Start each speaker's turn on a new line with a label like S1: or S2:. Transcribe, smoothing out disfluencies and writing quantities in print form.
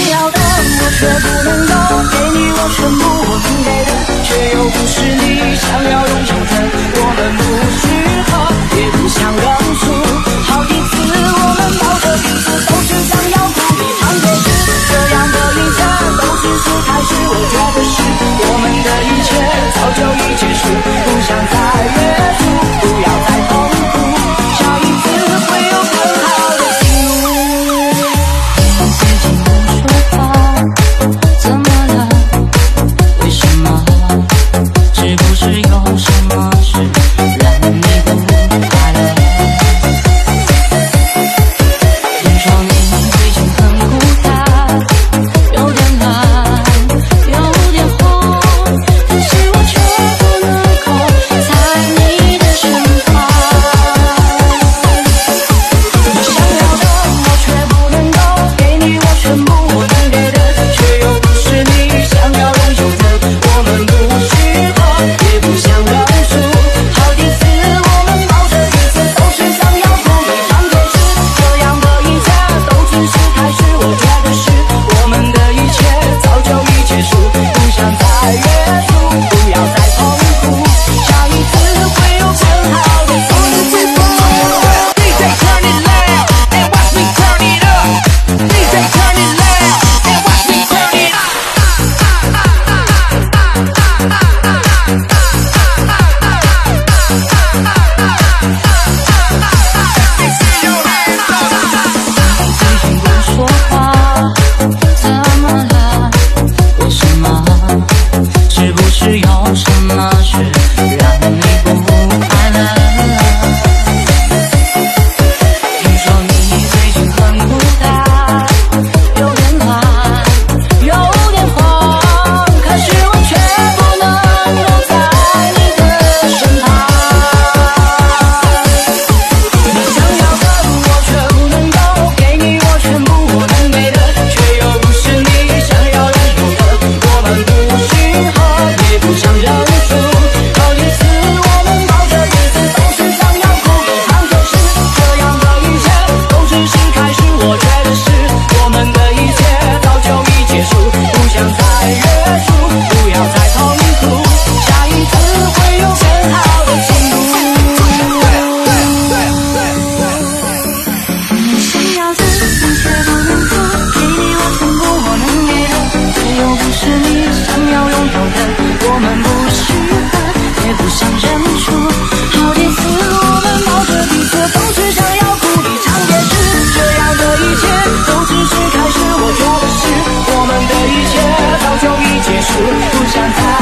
S1: 要的我却不能够给你，我全部我能给的，却又不是你想要拥有的。我们不适合，也不想认输。好几次我们抱着彼此，都是想要故意藏结识。这样的一切都只是开始，我觉得是我们的一切早就已结束，不想再约束，不要再痛苦，下一次会有更好的进入。
S2: 最近不说话，怎么了？为什么？是不是有什么事让你不快乐？听说你最近很孤单，有点懒，有点慌，可是我却不能够在你的身旁。
S1: 你想要的我却不能够给你，我全部我能给的，却又不是你想要拥有的。我们不适合，也不想认输。好几次我们抱着彼此，都是想要故意藏结识。这样的一切都只是开始，我觉得是我们的一切早就已结束，不想再约束，不要再痛苦，下一次会有更好的进步。
S3: DJ turn it loud and watch me turn it up. DJ turn it loud and watch me turn it up.
S2: 最近不说话，怎么了？为什么？是不是有什么事让你不快乐？听说你最近很孤单，有点懒，有点慌，可是我却不能够在你的身旁。
S1: 你想要的我却不能够给你，我全部我能给的，却又不是你想要拥有的。我们不适合，也不想认输。好几次我们抱着彼此，都是想要故意藏结识。这样的一切都只是开始，我觉得是我们的一切早就已结束，不想再约束，不要再痛苦，下一次会有更好的进步。
S2: 你想要的我却不能够给你，我全部我能给的，却又不是你想要拥有的。我们不适合，也不想认输。好几次我们抱着彼此，都是想要故意藏结识。
S1: 这样的一切都只是开始，我觉得是我们的一切早就已结束，不想再